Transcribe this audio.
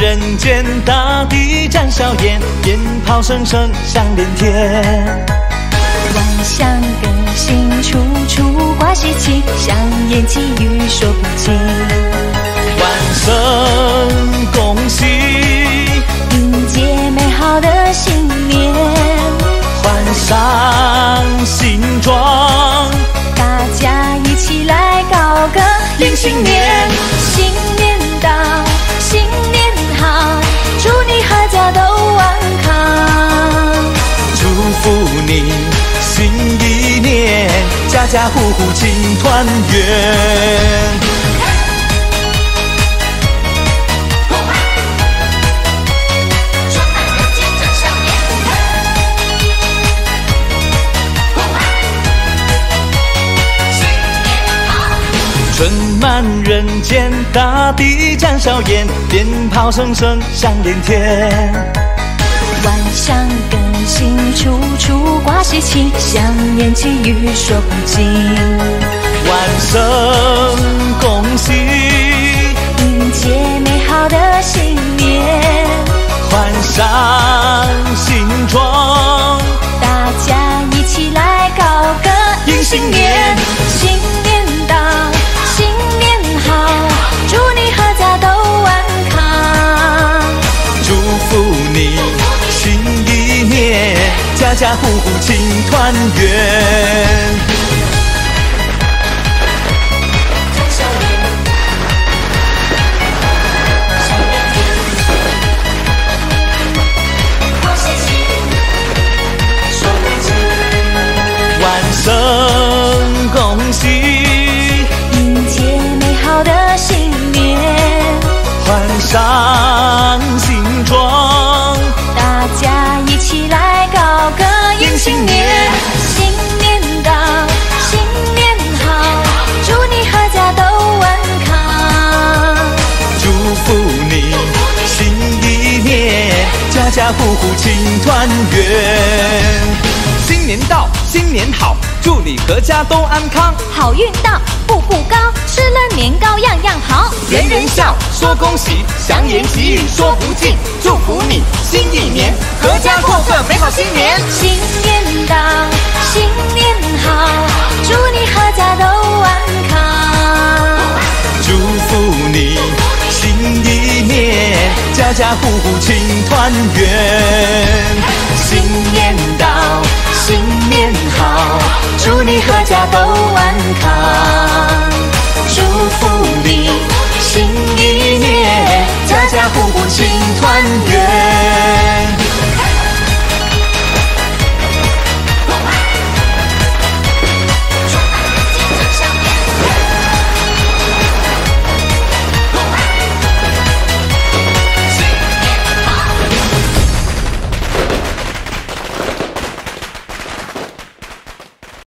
人间，大地展笑颜，鞭炮声声响连天。 万象更新，处处挂喜气，香烟气语说不尽。 万圣恭喜， 迎接美好的新年， 换上新装， 大家一起来高歌迎新年。新年到，新年好，祝你阖家都安康。 祝福你新一年，家家户户庆团圆。春满人间，大地展笑颜，鞭炮声声响连天。 万象更新，处处挂喜气，香烟气语说不尽。 万圣恭喜， 迎接美好的新年， 换上新装， 大家一起来高歌迎新年。新年到，新年好，祝你阖家都安康。 祝福你新一年，家家户户庆团圆。万圣恭喜， 迎接美好的新年， 换上新装， 大家一起来高歌迎新年。新年到，新年好，祝你阖家都安康。 祝福你新一年，家家户户庆团圆。新年到，新年好，祝你阖家都安康。 好运到，步步高，吃了年糕样样好。 人人笑，说恭喜，祥言吉语说不尽。祝福你新一年，阖家过个美好新年。 新年到，新年好，祝你阖家都安康。 祝福你新一年，家家户户庆团圆。新年到，新年好，祝你阖家都安